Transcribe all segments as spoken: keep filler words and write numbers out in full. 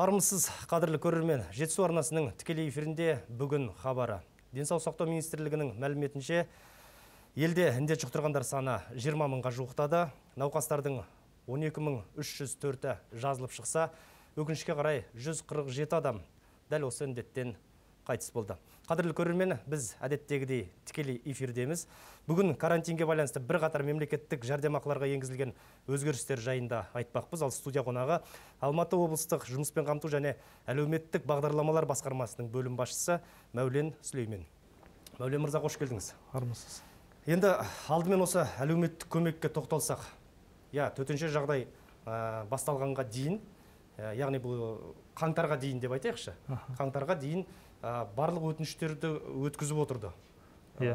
Армысыз, қадірлі көрермен, Жетісу арнасының тікелей эфирінде бүгін хабары. Денсаулық сақтау министрлігінің мәліметінше, елде індет жұқтырғандар саны жиырма мыңға жуықтады. Науқастардың он екі мың үш жүз төрті жазылып шықса, өкінішке қарай жүз қырық жеті адам дәл осы індеттен қайтыс болды. Қадірлі көрермен, біз әдеттегідей тікелей эфирдеміз. Бүгін карантинге байланысты бір қатар мемлекеттік жәрдемақыларға енгізілген өзгерістер жайында айтпақпыз. Ал студия қонағы Алматы облыстық жұмыспен қамту және әлеуметтік бағдарламалар басқармасының бөлім басшысы Мәулен Сүлеймен. Мәулен мырза, қош келдіңіз. Армысыз. Енді алдымен осы әлеуметтік көмекке тоқталсақ, я төтенше жағдай ә, басталғанға дейін, ә, яғни бұл қаңтарға дейін деп айтайықшы, қаңтарға дейін ә, барлық өтініштерді өткізіп отырды. Иә.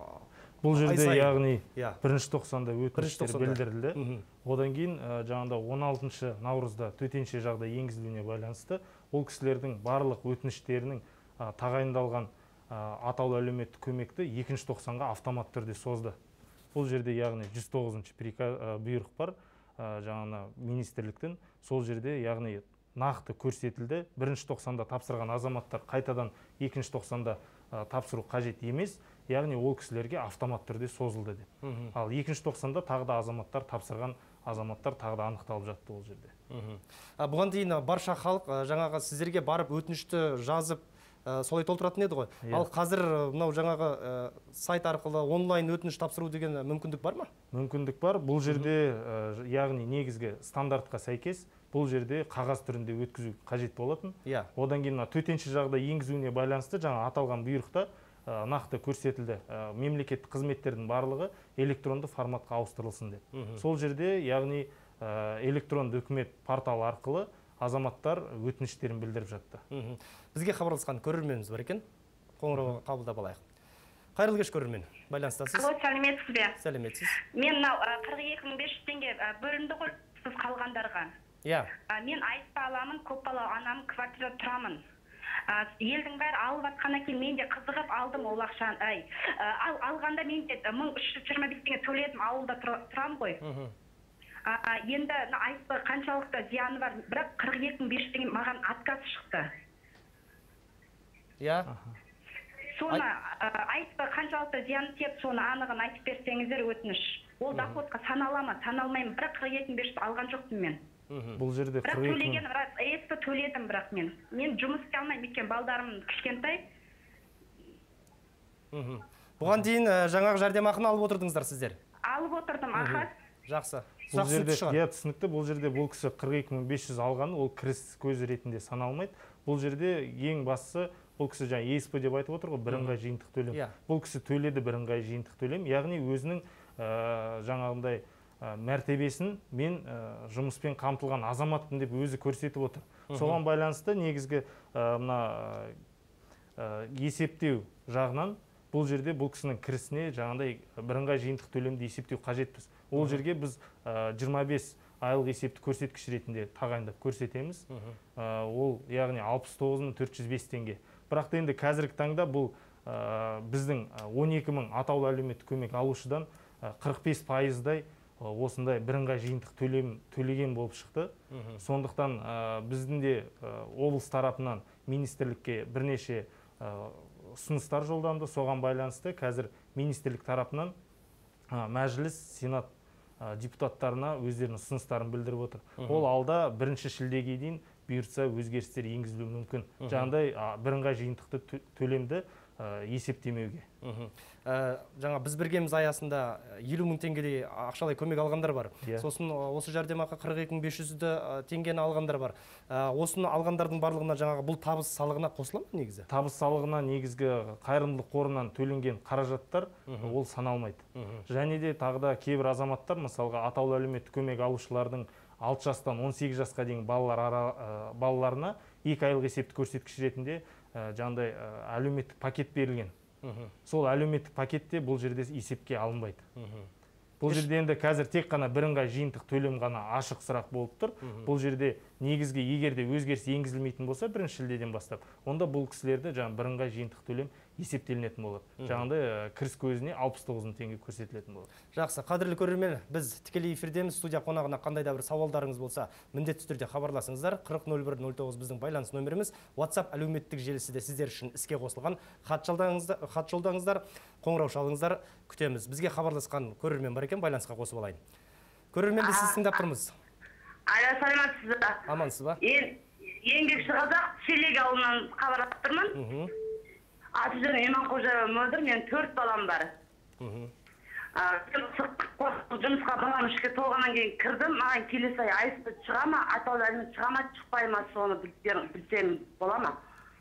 Бұл жерде сайын. яғни Иә. бірінші тоқсанда өтініштер білдірілді. Мгм. Одан кейін ә, жаңағыда он алтыншы наурызда төтенше жағдай енгізілуіне байланысты ол кісілердің барлық өтініштерінің ә, тағайындалған ә, атаулы әлеуметтік көмекті екінші тоқсанға автомат түрде созды. Бұл жерде яғни жүз тоғызыншы приказ ә, бұйрық бар ә, жаңағы министрліктің. Сол жерде яғни нақты көрсетілді. Бірінші тоқсанда тапсырған азаматтар қайтадан екінші тоқсанда ә, тапсыру қажет емес. Яғни ол кісілерге автомат түрде созылды деп. Мгм. Ал екінші тоқсанда тағы да азаматтар тапсырған азаматтар тағы да анықталып жатты ол жерде. Мгм. А, бұған дейін а, барша халық а, жаңағы сіздерге барып өтінішті жазып а, солай толтыратын еді ғой. Иә. Ал қазір а, мынау жаңағы а, сайт арқылы онлайн өтініш тапсыру деген мүмкіндік бар ма? Мүмкіндік бар. Бұл жерде ә, яғни негізгі стандартқа сәйкес бұл жерде қағаз түрінде өткізу қажет болатын. Иә. Одан кейін мына төтенше жағдай енгізуіне байланысты жаңа аталған бұйрықта ә, нақты көрсетілді. Ә, мемлекеттік қызметтердің барлығы электронды форматқа ауыстырылсын деп. Мгм. Сол жерде яғни ә, электронды үкімет порталы арқылы азаматтар өтініштерін білдіріп жатты. Мгм. Бізге хабарласқан көрерменіміз бар екен. Қоңырау қабылдап алайық. Қайырлы кеш көрермен. Байланыстасыз. Алло, сәлеметсіз бе? Сәлеметсіз. Мен мынау ә, қырық екі мың бес жүз теңге ә, бөлінді ғой сіз қалғандарға. Иә. Ә, Мен айтпа аламын, көпбалалы анам квартирада тұрамын. Ә, Елдің бәрі алып жатқаннан кейін мен де қызығып алдым ол ақшаны. Ай, ә, ал алғанда мен де мың үш жүз жиырма бес теңге төледім, ауылда тұра- тұрамын ғой. Мгм. Ә, Енді мына айтпа қаншалықты зияны бар, бірақ қырық екі мың бес жүз теңге маған отказ шықты. Иә. Соны ә, айтпа қаншалықты зияны тиеді, соны анығын айтып берсеңіздер өтініш. Ол доходқа санала ма, саналмаймын, бірақ қырық екі мың бес жүз алған жоқпын мен. Мгм. Бұл жерде Бірақ қырық екі мың төлеген рас, есті төледім, бірақ мен. Мен жұмыс істей алмаймын, өйткені балдарым кішкентай. Мгм. Бұған дейін ә, жаңағы жәрдемақыны алып отырдыңыздар сіздер. Алып отырдым, аха. Жақсы. Бұл Жақсы жерде шығар. иә түсінікті. Бұл жерде бұл кісі қырық екі мың бес жүз алған, ол кіріс көзі ретінде саналмайды. Бұл жерде ең бастысы бұл кісі жаңа е эс пэ деп айтып отыр ғой, бірыңғай жиынтық төлем. Иә. Бұл кісі төледі бірыңғай жиынтық төлем, яғни өзінің ә, жаңағындай ә, мәртебесін мен ә, жұмыспен қамтылған азаматпын деп өзі көрсетіп отыр. Соған байланысты негізгі ә, мына ә, есептеу жағынан бұл жерде бұл кісінің кірісіне жаңағындай бірыңғай жиынтық төлемді есептеу қажетпіз. Ол жерге біз ә, жиырма бес айлық есепті көрсеткіш ретінде тағайындап көрсетеміз. Ә, ол яғни алпыс тоғыз мың төрт жүз бес теңге. Бірақ та енді қазіргі таңда бұл ә, біздің он екі мың атаулы әлеуметтік көмек алушыдан ә, қырық бес пайыздай ә, осындай бірыңғай жиынтық төлем төлеген болып шықты. Сондықтан ә, біздің де ә, облыс тарапынан министрлікке бірнеше ә, ұсыныстар жолданды. Соған байланысты қазір министрлік тарапынан ә, мәжіліс, сенат ә, депутаттарына өздерінің ұсыныстарын білдіріп отыр. Ол алда бірінші шілдеге дейін бұйыртса өзгерістер енгізілуі мүмкін. Жаңағыдай ә, бірыңғай жиынтықты тө- төлемді ә, есептемеуге. Мгм. Ә, жаңа біз біргеміз аясында елу мың теңгедей ақшалай көмек алғандар бар. Иә. Сосын ә, осы жәрдемақы қырық екі мың бес жүзді ә, теңгені алғандар бар. Ә, Осыны алғандардың барлығына жаңағы бұл табыс салығына қосыла ма негізі? Табыс салығына негізгі қайырымдылық қорынан төленген қаражаттар ол саналмайды. Және де тағы да кейбір азаматтар, мысалға атаулы әлеуметтік көмек алушылардың алты жастан он сегіз жасқа дейін балалар ара, ә, балаларына екі айлық есепті көрсеткіш ретінде ә, жаңағыдай ә, әлеуметтік пакет берілген. Сол әлеуметтік пакетте бұл жерде есепке алынбайды. Бұл жерде енді қазір тек қана бірыңғай жиынтық төлем ғана ашық сұрақ болып тұр. Бұл жерде негізгі егерде өзгеріс енгізілмейтін болса, бірінші шілдеден бастап, онда бұл кісілерді жаңа бірыңғай жиынтық төлем есептелінетін болады. Жаңағыдай кіріс көзіне алпыс тоғыз мың теңге көрсетілетін болады. Жақсы, қадірлі көрермен, біз тікелей эфирдеміз. Студия қонағына қандай да бір сауалдарыңыз болса, міндетті түрде хабарласыңыздар. қырық нөл бір нөл тоғыз біздің байланыс нөміріміз. WhatsApp әлеуметтік желісі де сіздер үшін іске қосылған. Хат жолдаңыздар, хат жолдаңыздар, қоңырау шалыңыздар, күтеміз. Бізге хабарласқан көрермен бар екен, байланысқа қосып алайын. Көрермен, біз сізді тыңдап тұрмыз. Алло, саламатсыз ба? Амансыз ба? Еңбекші қазақ Шелек ауылынан хабарласып тұрмын. Аты жөнім Иманқожа Мөлдір, мен төрт балам бар. Жұмысқа балам үшке толғаннан кейін кірдім, маған келесі ай айыпты шыға ма, атаулы әлеуметтік шыға ма, шықпай ма, соны білсем бола ма?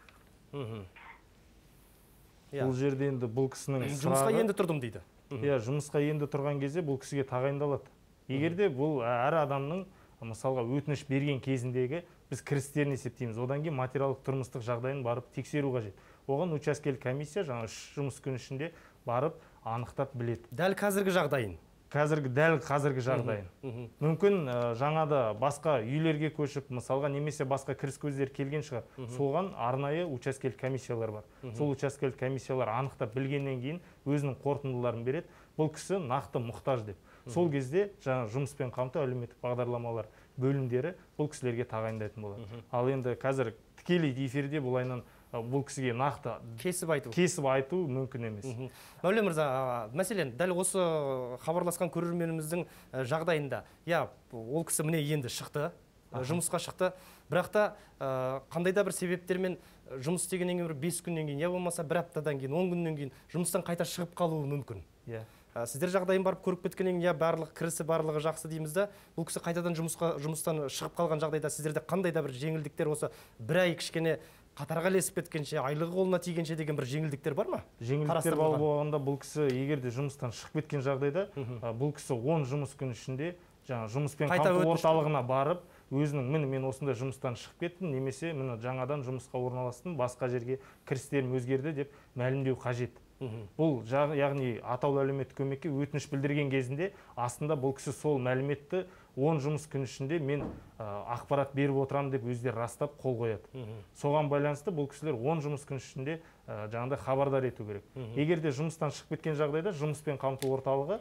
Бұл жерде енді бұл кісінің жұмысқа енді тұрдым дейді. Иә, жұмысқа енді тұрған кезде бұл кісіге тағайындалады. Егерде бұл әр адамның мысалға өтініш берген кезіндегі біз кірістерін есептейміз. Одан кейін материалдық тұрмыстық жағдайын барып тексеру қажет. Оған учаскелік комиссия жаңа үш жұмыс күн ішінде барып анықтап біледі. Дәл қазіргі жағдайын. Қазіргі дәл қазіргі жағдайын. Мүмкін жаңада басқа үйлерге көшіп, мысалға немесе басқа кіріс көздер келген шығар. Соған арнайы учаскелік комиссиялар бар. Сол учаскелік комиссиялар анықтап білгеннен кейін өзінің қорытындыларын береді. Бұл кісі нақты мұқтаж деп. Сол кезде жаңа жұмыспен қамту әлеуметтік бағдарламалар бөлімдері бұл кісілерге тағайындайтын болады. Ал енді қазір тікелей эфирде бұл айнан бұл кісіге нақты кесіп айту кесіп айту мүмкін емес. Мәулен мырза, мәселен, дәл осы хабарласқан көрерменіміздің жағдайында, я, ол кісі міне енді шықты, жұмысқа шықты, бірақ та қандай да бір себептермен жұмыс істегеннен кейін бес күннен кейін, я болмаса бір аптадан кейін, он күннен кейін жұмыстан қайта шығып қалуы мүмкін. Сіздер жағдайын барып көріп кеткеннен кейін, барлық кірісі барлығы жақсы дейміз да, бұл кісі қайтадан жұмысқа жұмыстан шығып қалған жағдайда сіздерде қандай да бір жеңілдіктер, осы бір ай кішкене қатарға ілесіп кеткенше, айлығы қолына тигенше деген бір жеңілдіктер бар ма? Жеңілдіктер бар болғанда бұл кісі егерде жұмыстан шығып кеткен жағдайда, бұл кісі он жұмыс күн ішінде жаңа жұмыспен қамту орталығына барып, өзінің міне мен осындай жұмыстан шығып кеттім, немесе міне жаңадан жұмысқа орналастым, басқа жерге кірістерім өзгерді деп мәлімдеу қажет. Бұл яғни атаулы әлеуметтік көмекке өтініш білдірген кезінде астында бұл кісі сол мәліметті он жұмыс күн ішінде мен ақпарат беріп отырамын деп өздері растап қол қояды. Соған байланысты бұл кісілер он жұмыс күн ішінде жаңағыдай хабардар ету керек. Егер де жұмыстан шығып кеткен жағдайда жұмыспен қамту орталығы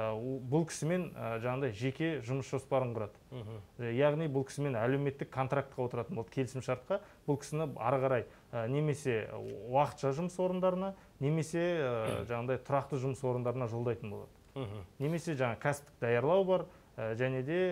бұл кісімен жаңағыдай жеке жұмыс жоспарын құрады. Яғни бұл кісімен әлеуметтік контрактқа отыратын болды, келісім шартқа. Бұл кісіні ары қарай немесе уақытша жұмыс орындарына, немесе жаңағыдай тұрақты жұмыс орындарына жолдайтын болады. Немесе жаңа кәсіптік даярлау бар, және де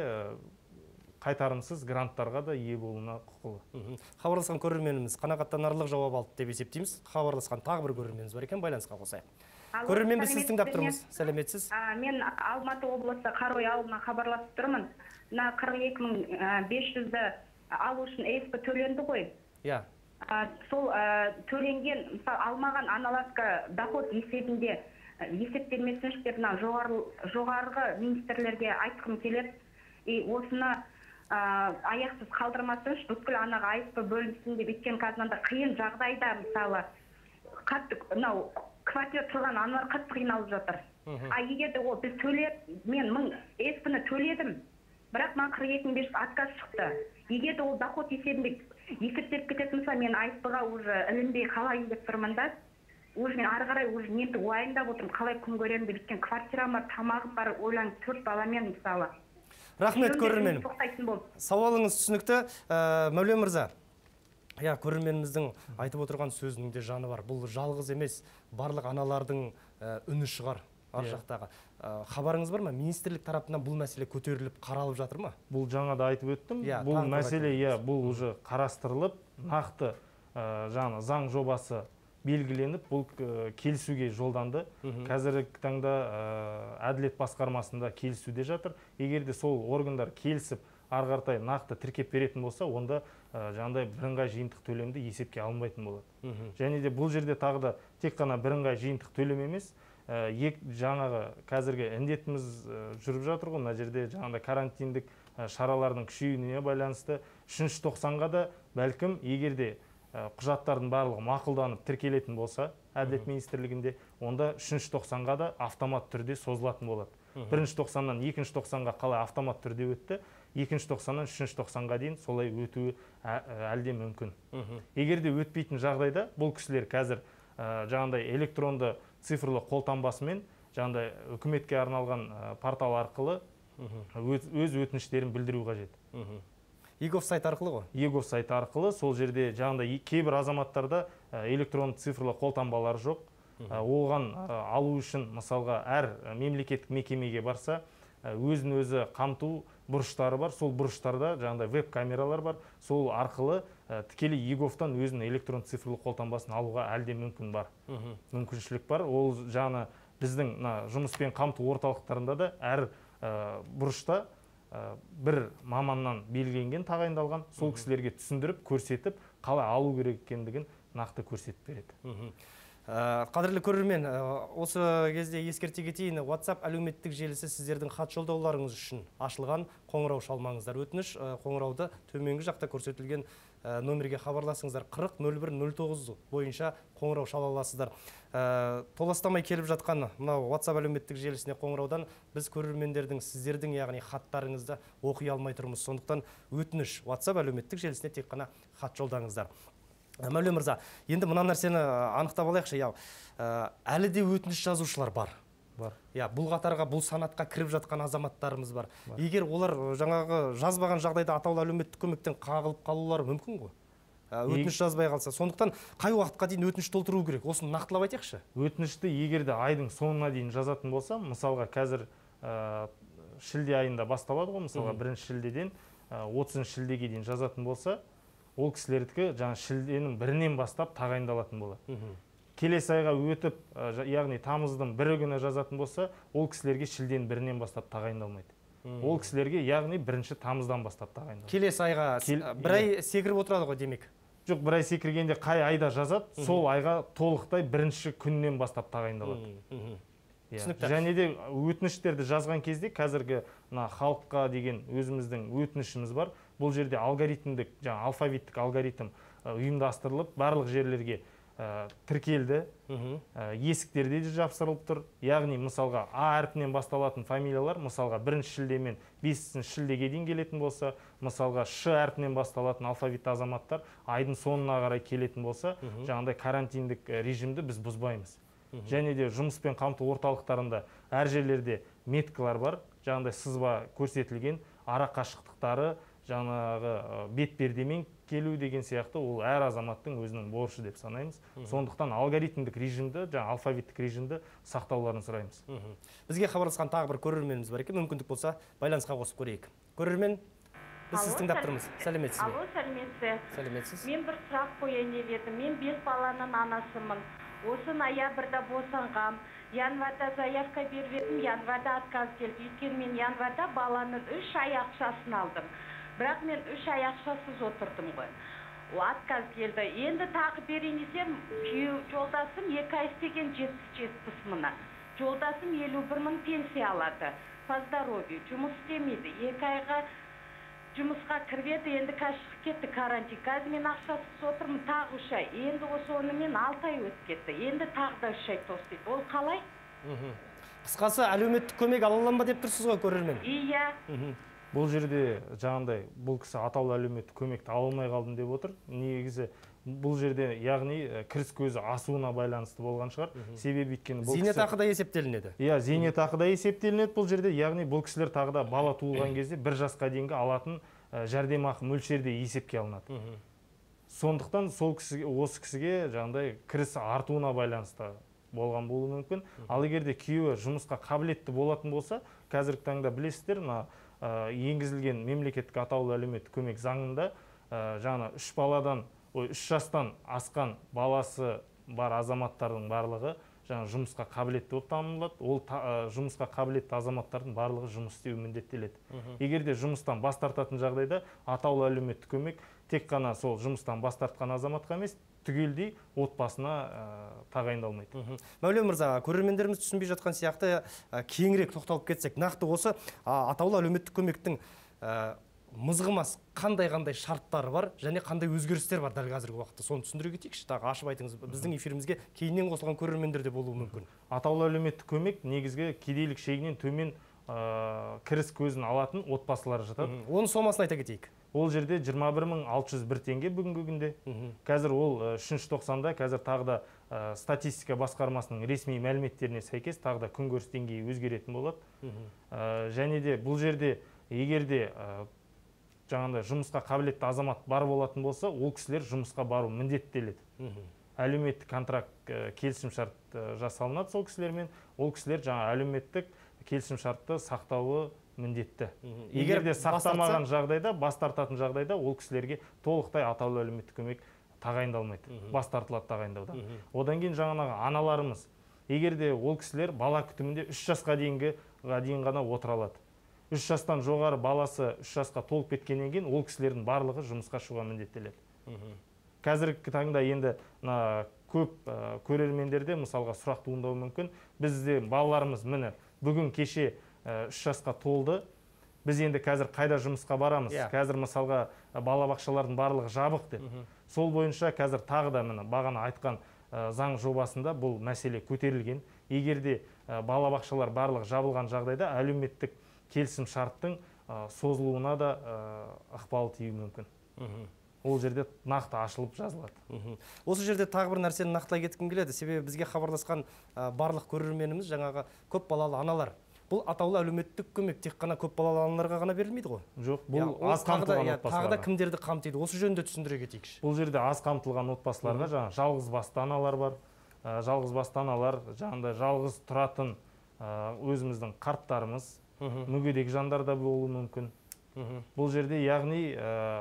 қайтарымсыз гранттарға да ие болуына құқылы. Хабарласқан көрерменіміз қанағаттанарлық жауап алды деп есептейміз. Хабарласқан тағы бір көрерменіміз бар екен, байланысқа қосайық. Көрермен, біз сізді тыңдап тұрмыз. Сәлеметсіз? Мен Алматы облысы Қарой ауылына хабарласып тұрмын. Мына қырық екі мың бес жүзді алу үшін ЕСП төленді ғой. Иә. Сол төленген, мысалы, алмаған аналогқа доход есебінде есептелмесінші деп жоғарғы министрлерге айтқым келеді. И осыны аяқсыз қалдырмасыншы, бүткіл анаға ЕСП бөлінсінде беткен қазынанда қиын жағдайда, мысалы, квартира тұрған аналар қатты қиналып жатыр. А егер де ол біз төлеп, мен мың ЕСП-ні төледім, бірақ маған қырық екі мың бес жүз отказ шықты. Егер де ол доход есебінде есептеліп кететін болса, мен ЕСП-ға уже ілінбей қалайын деп тұрмын да. Уже мен ары қарай уже нені уайымдап отырмын, қалай күн көремін деп, өйткені квартирам бар, тамағым бар, ойлаң төрт баламен мысалы. Рахмет, көрерменім. Сауалыңыз түсінікті. Мәулен мырза, я, көрерменіміздің айтып отырған сөзінің де жаны бар. Бұл жалғыз емес, барлық аналардың үні шығар ар жақтағы. Хабарыңыз бар ма? Министрлік тарапынан бұл мәселе көтеріліп, қаралып жатыр ма? Бұл жаңада айтып өттім. Бұл мәселе, бұл уже қарастырылып, нақты жаңа заң жобасы белгіленіп, бұл келісуге жолданды. Қазіргі таңда әділет басқармасында келісуде жатыр. Егер де сол органдар келісіп, арғартай нақты тіркеп беретін болса, онда жаңағыдай бірыңғай жиынтық төлемді есепке алынбайтын болады. Және де бұл жерде тағы да тек қана бірыңғай жиынтық төлем емес, жаңағы қазіргі індетіміз жүріп жатыр ғой, мына жерде жаңағыдай карантиндік шаралардың күшеюіне байланысты үшінші тоқсанға да бәлкім егер де құжаттардың барлығы мақұлданып тіркелетін болса, әділет министрлігінде, онда үшінші тоқсанға да автомат түрде созылатын болады. бірінші тоқсаннан екінші тоқсанға қалай автомат түрде өтті, екінші тоқсаннан үшінші тоқсанға дейін солай өтуі әлде мүмкін. Егер де өтпейтін жағдайда бұл кісілер қазір жаңағындай электронды цифрлы қолтаңбасымен жаңағындай үкіметке арналған портал арқылы өз өтініштерін білдіру қажет. егов сайт арқылы ғой? егов сайт арқылы. Сол жерде жаңағындай кейбір азаматтарда электронды цифрлы қолтаңбалар жоқ. Оған алу үшін мысалға әр мемлекеттік мекемеге барса, өзін өзі қамту бұрыштары бар. Сол бұрыштарда жаңағындай веб-камералар бар. Сол арқылы тікелей еговтан өзінің электронды цифрлы қолтаңбасын алуға әлде мүмкін бар. Мүмкіншілік бар. Ол жаңа біздің жұмыспен қамту орталықтарында да әр бұрышта бір маманнан белгіленген, тағайындалған, сол кісілерге түсіндіріп, көрсетіп, қалай алу керек екендігін нақты көрсетіп береді. Қадірлі көрермен, осы кезде ескерте кетейін, WhatsApp әлеуметтік желісі сіздердің хат жолдауларыңыз үшін ашылған. Қоңырау шалмаңыздар. Өтініш қоңырауды төменгі жақта көрсетілген нөмірге хабарласыңыздар. қырық нөл бір нөл тоғыз бойынша қоңырау шала аласыздар. Толастамай келіп жатқан мынау WhatsApp әлеуметтік желісіне қоңыраудан біз көрермендердің, сіздердің яғни хаттарыңызды оқи алмай тұрмыз. Сондықтан өтініш WhatsApp әлеуметтік желісіне тек қана хат жолдаңыздар. Мәулен мырза, енді мына нәрсені анықтап алайықшы, әлі де өтініш жазушылар бар. Бар. Бұл қатарға, бұл санатқа кіріп жатқан азаматтарымыз бар. Егер олар жаңағы жазбаған жағдайда атаулы әлеуметтік көмектен қағылып қалулары мүмкін ғой? Өтініш жазбай қалса. Сондықтан қай уақытқа дейін өтініш толтыру керек? Осыны нақтылап айтайықшы. Өтінішті егер де айдың соңына дейін жазатын болса, мысалға қазір шілде айында басталады ғой, мысалға бірінші шілдеден отызыншы шілдеге дейін жазатын болса, ол кісілердікі жаңа шілденің бірінен бастап тағайындалатын болады. Келесі айға өтіп, яғни тамыздың бірі күні жазатын болса, ол кісілерге шілденің бірінен бастап тағайындалмайды. Ол кісілерге яғни бірінші тамыздан бастап тағайындалады. Келесі айға бір ай секіріп отырады ғой демек? Жоқ, бір ай секіргенде қай айда жазады, сол айға толықтай бірінші күннен бастап тағайындалады. Және де өтініштерді жазған кезде қазіргі халыққа деген өзіміздің өтінішіміз бар. Бұл жерде алгоритмдік, жаңа алфавиттік алгоритм ұйымдастырылып, барлық жерлерге тіркелді, есіктерде де жапсырылып тұр. Яғни, мысалға, А әрпінен басталатын фамилиялар, мысалға, бірінші шілдемен бесінші шілдеге дейін келетін болса, мысалға, Ш әрпінен басталатын алфавитті азаматтар айдың соңына қарай келетін болса, жаңағыдай карантиндік режимді біз бұзбаймыз. Және де жұмыспен қамту орталықтарында әр жерлерде меткалар бар, жаңағыдай сызба көрсетілген, ара қашықтықтары, жаңағы бетпердемен келу деген сияқты, ол әр азаматтың өзінің борышы деп санаймыз. Сондықтан алгоритмдік режимді, жаңа алфавиттік режимді сақтауларын сұраймыз. Бізге хабарласқан тағы бір көрерменіміз бар екен, мүмкіндік болса байланысқа қосып көрейік. Көрермен, біз сіз тыңдап тұрмыз. Сәлеметсіз бе? Алло, сәлеметсіз. Сәлеметсіз. Мен бір сұрақ қояйын деп едім. Мен бес баланың анасымын. Осы ноябрьда босанғам. Январда заявка беріп едім, январда отказ келді. Өйткені мен январда баланың үш ай ақшасын алдым. Бірақ мен үш ай ақшасыз отырдым ғой. Отказ келді. Енді тағы берейін десем, жолдасым екі ай істеген жетпіс жетпіс мыңнан. Жолдасым елу бір мың пенсия алады. По здоровью. Жұмыс істемейді. Екі айға жұмысқа кірбеді, енді қашық кетті карантин. Қазір мен ақшасыз отырмын, тағы үш ай. Енді осы онымен алты ай өтіп кетті. Енді тағы да үш ай тостайды. Ол қалай? Қысқасы, әлеуметтік көмек ала аламын ба деп тұрсыз ғой, көрермен? Иә. Бұл жерде жаңағындай бұл кісі атаулы әлеуметтік көмекті ала алмай қалдым деп отыр. Негізі бұл жерде яғни кіріс көзі асуына байланысты болған шығар. Себебі өйткені бұл зейнетақы да есептелінеді. Иә, зейнетақы да есептелінеді бұл жерде. Яғни бұл кісілер тағы да бала туылған кезде бір жасқа дейінгі алатын жәрдемақы мөлшерде есепке алынады. Сондықтан сол кісіге, осы кісіге жаңағындай кірісі артуына байланысты болған болуы мүмкін. Ал егер де күйеуі жұмысқа қабілетті болатын болса, қазіргі таңда білесіздер, мына енгізілген мемлекеттік атаулы әлеуметтік көмек заңында жаңа үш баладан, үш жастан асқан баласы бар азаматтардың барлығы жаңа жұмысқа қабілетті болып танылады. Ол жұмысқа қабілетті азаматтардың барлығы жұмыс істеуі міндеттеледі. Егер де жұмыстан бас тартатын жағдайда атаулы әлеуметтік көмек тек қана сол жұмыстан бас тартқан азаматқа емес, түгелдей отбасына тағайындалмайды. Мәулен мырза, көрермендеріміз түсінбей жатқан сияқты кеңірек тоқталып кетсек, нақты осы атаулы әлеуметтік көмектің мызғымас қандай-қандай шарттары бар және қандай өзгерістер бар дәл қазіргі уақытта, соны түсіндіре кетейікші, тағы ашып айтыңыз. Біздің эфирімізге кейіннен қосылған көрермендер де болуы мүмкін. Атаулы әлеуметтік көмек негізгі кедейлік шегінен төмен кіріс көзін алатын отбасылар жатады. Оның сомасын айта кетейік. Ол жерде жиырма бір мың алты жүз бір теңге бүгінгі күнде. Қазір ол үшінші тоқсанда қазір тағы да статистика басқармасының ресми мәліметтеріне сәйкес тағы да күнкөріс деңгейі өзгеретін болады. Және де бұл жерде егерде жаңағыдай жұмысқа қабілетті азамат бар болатын болса, ол кісілер жұмысқа бару міндеттеледі. Әлеуметтік контракт келісім шарт жасалынады сол кісілермен, ол кісілер жаңа әлеуметтік келісім шартты сақтауы міндетті. Егер де сақтамаған жағдайда, бас тартатын жағдайда, ол кісілерге толықтай атаулы әлеуметтік көмек тағайындалмайды, бас тартылады тағайындаудан. Одан кейін жаңағы аналарымыз, егер де ол кісілер бала күтімінде үш жасқа дейінгі дейін ғана отыра алады. үш жастан жоғары баласы үш жасқа толып кеткеннен кейін ол кісілердің барлығы жұмысқа шығуға міндеттеледі. Қазіргі таңда енді көп көрермендерде мысалға сұрақ туындауы мүмкін. Бізде балаларымыз міне бүгін кеше үш жасқа толды. Біз енді қазір қайда жұмысқа барамыз? Қазір мысалға балабақшалардың барлығы жабық деп. Сол бойынша қазір тағы да міне бағана айтқан заң жобасында бұл мәселе көтерілген. Егер де балабақшалар барлығы жабылған жағдайда әлеуметтік келісім шарттың созылуына да ықпал тиюі мүмкін. Ол жерде нақты ашылып жазылады. Осы жерде тағы бір нәрсені нақтылай кеткім келеді. Себебі бізге хабарласқан барлық көрерменіміз жаңағы көп балалы аналар. Бұл атаулы әлеуметтік көмек тек қана көп балалы аналарға ғана берілмейді ғой? Жоқ, бұл аз қамтылған отбасыларға. Тағы да кімдерді қамтиды? Осы жөнінде түсіндіре кетейікші. Бұл жерде аз қамтылған отбасыларға жаңа жалғыз басты аналар бар. Жалғыз басты аналар, жаңағыдай жалғыз тұратын өзіміздің қарттарымыз, мүгедек жандар да болуы мүмкін. Бұл жерде яғни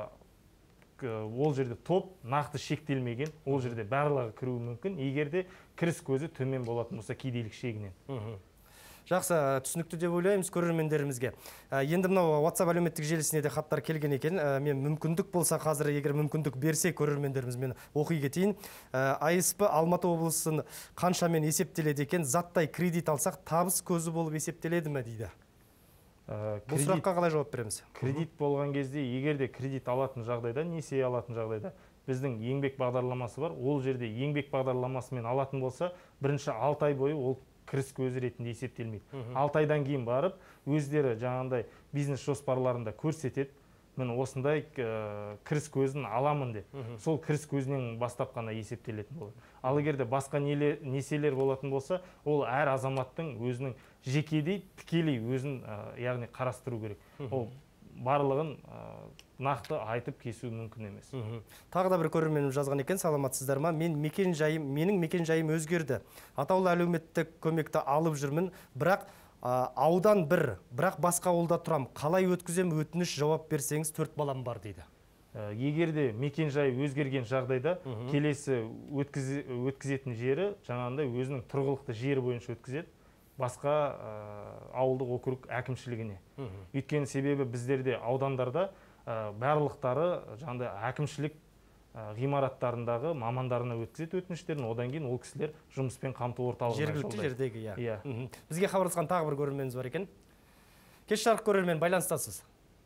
ол жерде топ нақты шектелмеген, ол жерде барлығы кіруі мүмкін, егерде кіріс көзі төмен болатын болса кедейлік шегінен. Жақсы, түсінікті деп ойлаймыз көрермендерімізге. Енді мынау WhatsApp әлеуметтік желісіне де хаттар келген екен. Мен мүмкіндік болса қазір, егер мүмкіндік берсе көрермендеріміз, мен оқи кетейін. АСП Алматы облысын қаншамен есептеледі екен? Заттай кредит алсақ, табыс көзі болып есептеледі ме дейді. Бұл сұраққа қалай жауап береміз? Кредит болған кезде, егерде кредит алатын жағдайда, несие алатын жағдайда, біздің еңбек бағдарламасы бар. Ол жерде еңбек бағдарламасымен алатын болса, бірінші алты ай бойы ол кіріс көзі ретінде есептелмейді. алты айдан кейін барып, өздері жаңағындай бизнес жоспарларында көрсетеді. Мен осындай кіріс көзін аламын деп. Сол кіріс көзінен бастап қана есептелетін болады. Ал егерде басқа несиелер болатын болса, ол әр азаматтың өзінің жекедей, тікелей өзін яғни қарастыру керек. Ол барлығын нақты айтып кесу мүмкін емес. Тағы да бір көрерменім жазған екен, саламатсыздар ма? Мен мекен жайым, менің мекен жайым өзгерді. Атаулы әлеуметтік көмекті алып жүрмін, бірақ аудан бір, бірақ басқа ауылда тұрам. Қалай өткізем, өтініш жауап берсеңіз, төрт балам бар дейді. Егерде мекен жайы өзгерген жағдайда, келесі өткізетін жері жаңағындай өзінің тұрғылықты жері бойынша өткізеді. Басқа ауылдық округ әкімшілігіне. Өйткені себебі біздерде аудандарда барлықтары жаңағындай әкімшілік ғимараттарындағы мамандарына өткізеді өтініштерін, одан кейін ол кісілер жұмыспен қамту орталығына жолдайды. Жергілікті жердегі, иә. Бізге хабарласқан тағы бір көрерменіміз бар екен. Кеш жарық көрермен, байланыстасыз.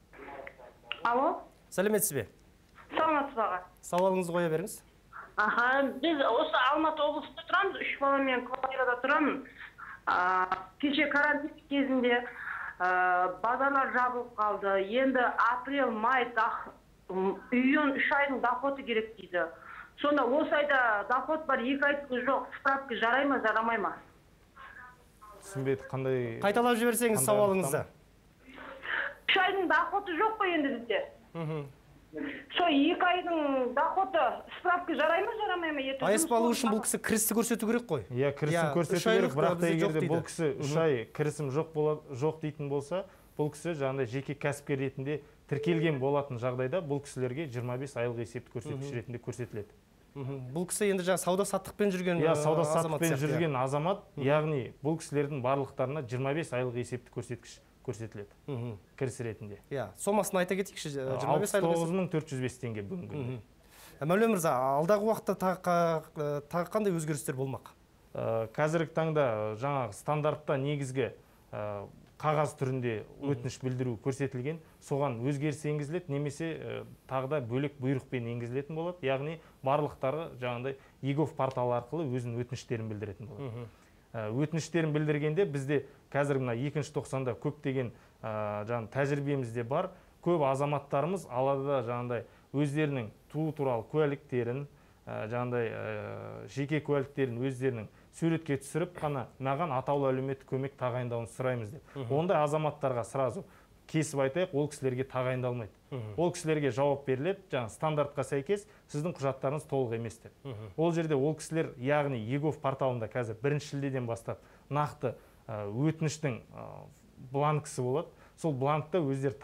Алло. Сәлеметсіз бе? Саламатсыз аға. Сауалыңызды қоя беріңіз. Аха, біз осы Алматы облысында тұрамыз, үш баламен квартирада тұрамын. Кеше карантин кезінде базарлар жабылып қалды. Енді апрель, май, үйен үш айдың доходы керек дейді. Сонда осы айда доход бар, екі айдың жоқ, справка жарай ма, жарамай ма? Түсінбеді, қандай... Қайталап жіберсеңіз сауалыңызды. Үш айдың доходы жоқ қой енді бізде. Со екі айдың доходы справка жарай ма, жарамай ма? АСП алу үшін бұл кісі кірісті көрсету керек қой. Иә, кірісін көрсету керек, бірақ та егерде бұл кісі үш ай кірісім жоқ дейтін болса, бұл кісі жаңағыдай жеке кәсіпкер ретінде тіркелген болатын жағдайда бұл кісілерге жиырма бес айлық есепті көрсеткіш ретінде көрсетіледі. Бұл кісі енді жаңа сауда-саттықпен жүрген азамат. Иә, сауда-саттықпен жүрген азамат, яғни бұл кісілердің барлықтарына жиырма бес айлық есепті көрсеткіш көрсетіледі. Кіріс ретінде. Иә, сомасын айта кетейікші, жиырма бес айлық алпыс тоғыз мың төрт жүз бес теңге бүгінгі. Мәулен мырза, алдағы уақытта тағы қандай өзгерістер болмақ? Қазіргі таңда жаңағы стандартта негізгі қағаз түрінде өтініш білдіру көрсетілген, соған өзгеріс енгізіледі, немесе тағы да бөлек бұйрықпен енгізілетін болады. Яғни барлықтары жаңағыдай e-gov порталы арқылы өзінің өтініштерін білдіретін болады. Өтініштерін білдіргенде бізде қазір мына екінші тоқсанда көптеген жаңағы тәжірибемізде бар. Көп азаматтарымыз алада жаңағыдай өздерінің туу туралы куәліктерін, жаңағыдай жеке куәліктерін өздерінің суретке түсіріп қана маған атаулы әлеуметтік көмек тағайындауын сұраймыз деп. Ондай азаматтарға сразу кесіп айтайық, ол кісілерге тағайындалмайды. Ол кісілерге жауап беріледі, жаңа стандартқа сәйкес сіздің құжаттарыңыз толық емес деп. Ол жерде ол кісілер, яғни e-gov порталында қазір бірінші шілдеден бастап нақты өтініштің бланкісі болады. Сол бланкта өздер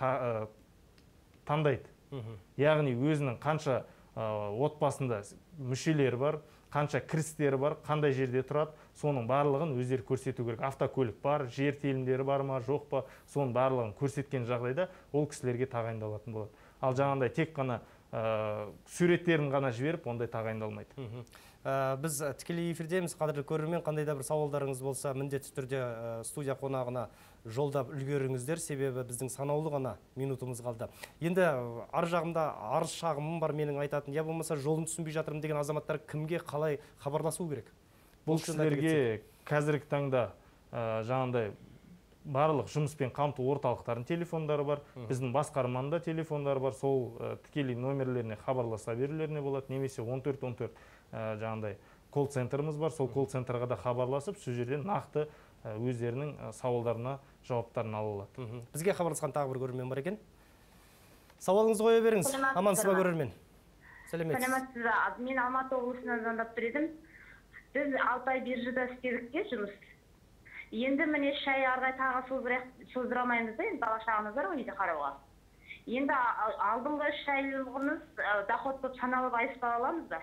таңдайды. Яғни өзінің қанша отбасында мүшелері бар, қанша кірістері бар, қандай жерде тұрады, соның барлығын өздері көрсету керек. Автокөлік бар, жер телімдері бар ма, жоқ па, соның барлығын көрсеткен жағдайда ол кісілерге тағайындалатын болады. Ал жаңағыдай тек қана суреттерін ғана жіберіп, ондай тағайындалмайды. Біз тікелей эфирдеміз, қадірлі көрермен, қандай да бір сауалдарыңыз болса, міндетті түрде студия қонағына жолдап үлгеріңіздер, себебі біздің санаулы ғана минутымыз қалды. Енді ар жағымда арыз шағымым бар менің айтатын, я болмаса жолын түсінбей жатырмын деген азаматтар кімге қалай хабарласу керек? Бұл кісілерге қазіргі таңда жаңағыдай барлық жұмыспен қамту орталықтардың телефондары бар, біздің басқарманың да телефондары бар, сол тікелей номерлеріне хабарласа берулеріне болады, немесе он төрт он төрт жаңағыдай колл-центріміз бар, сол колл-центрға да хабарласып, сол жерден нақты өздерінің сауалдарына жауаптарын ала алады. Бізге хабарласқан тағы бір көрермен бар екен. Сауалыңызды қоя беріңіз. Амансыз ба көрермен? Сәлеметсіз. Сәлеметсіз. Мен Алматы облысынан звондап тұр едім. Біз алты ай биржада істедік те жұмыс. Енді міне үш ай арғай тағы создырамаймыз да, енді бала шағамыз бар ғой үйде қарауға. Енді алдыңғы үш айлығымыз доход болып саналып айыспай аламыз да.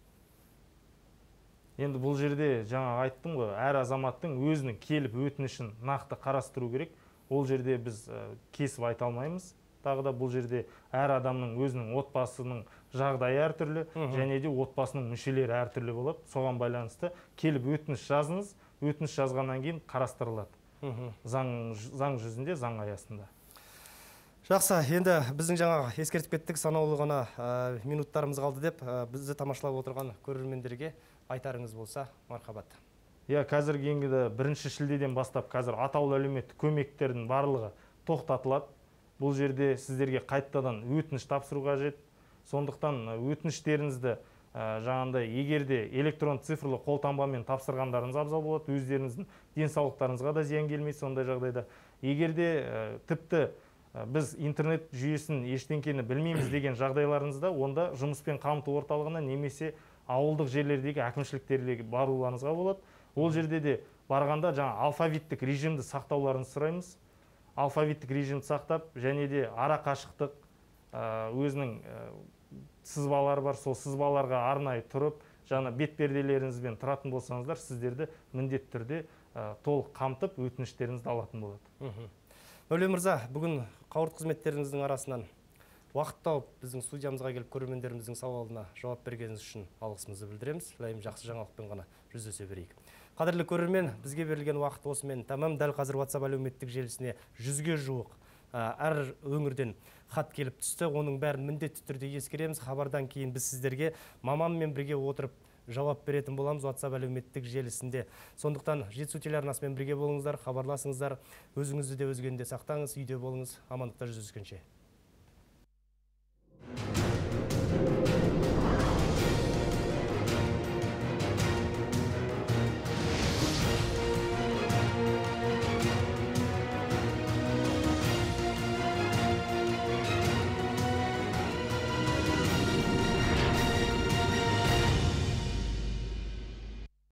Енді бұл жерде жаңа айттым ғой, әр азаматтың өзінің келіп өтінішін нақты қарастыру керек. Ол жерде біз кесіп айта алмаймыз. Тағы да бұл жерде әр адамның өзінің отбасының жағдайы әртүрлі, және де отбасының мүшелері әртүрлі болады. Соған байланысты келіп өтініш жазыңыз, өтініш жазғаннан кейін қарастырылады. Заң жүзінде, заң аясында. Жақсы, енді біздің жаңа ескертіп кеттік, санаулы ғана минуттарымыз қалды деп, бізді тамашалап отырған көрермендерге айтарыңыз болса, мархабат. Иә, қазіргі еңгіде бірінші шілдеден бастап қазір атаулы әлеуметтік көмектердің барлығы тоқтатылады. Бұл жерде сіздерге қайтадан өтініш тапсыру қажет. Сондықтан өтініштеріңізді жаңағыдай егерде электрон цифрлы қолтаңбамен тапсырғандарыңыз абзал болады, өздеріңіздің денсаулықтарыңызға да зиян келмейді сондай жағдайда. Егерде тіпті біз интернет жүйесін ештеңкені білмейміз деген жағдайларыңызда, онда жұмыспен қамту орталығына немесе ауылдық жерлердегі әкімшіліктерге баруларыңызға болады. Ол жерде де барғанда жаңа алфавиттік режимді сақтауларыңызды сұраймыз. Алфавиттік режимді сақтап, және де ара қашықтық өзінің сызбалары бар, сол сызбаларға арнайы тұрып, жаңа бетперделеріңізбен тұратын болсаңыздар, сіздерді міндетті түрде толық қамтып өтініштеріңізді алатын болады. Мәулен мырза, бүгін қауырт қызметтеріңіздің арасынан уақыт тауып біздің студиямызға келіп көрермендеріміздің сауалына жауап бергеніңіз үшін алғысымызды білдіреміз. Лайым жақсы жаңалықпен ғана жүздесе берейік. Қадірлі көрермен, бізге берілген уақыт осымен тамам. Дәл қазір WhatsApp әлеуметтік желісіне жүзге жуық әр өңірден хат келіп түсті. Оның бәрін міндетті түрде ескереміз. Хабардан кейін біз сіздерге маманмен бірге отырып жауап беретін боламыз WhatsApp әлеуметтік желісінде. Сондықтан Жетісу телеарнасымен бірге болыңыздар, хабарласыңыздар, өзіңізді де өзгені де сақтаңыз, үйде болыңыз, амандықта жүздескенше.